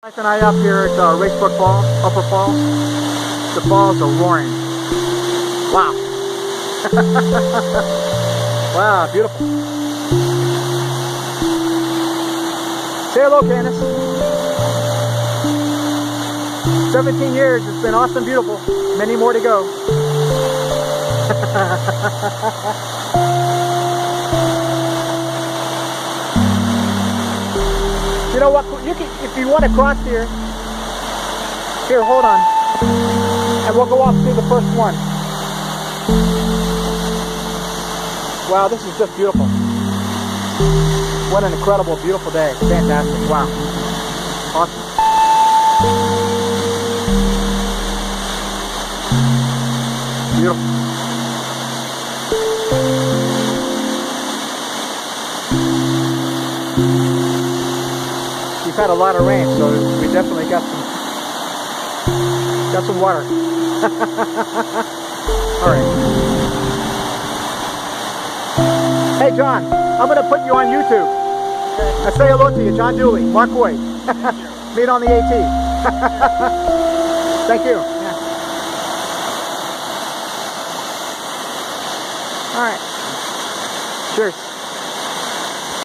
Nice and I up here at Racebrook Falls, Upper Falls. The falls are roaring. Wow. Wow, beautiful. Say hello, Candace. 17 years, it's been awesome, beautiful. Many more to go. You know what? You can, if you want to cross here, hold on, and we'll go off through the first one. Wow, this is just beautiful. What an incredible, beautiful day. Fantastic. Wow. Awesome. Beautiful. We've had a lot of rain, so we definitely got some water. All right. Hey, John, I'm going to put you on YouTube. I say hello to you, John Dooley, Mark Hoyt. Meet on the AT. Thank you. Yeah. All right. Cheers.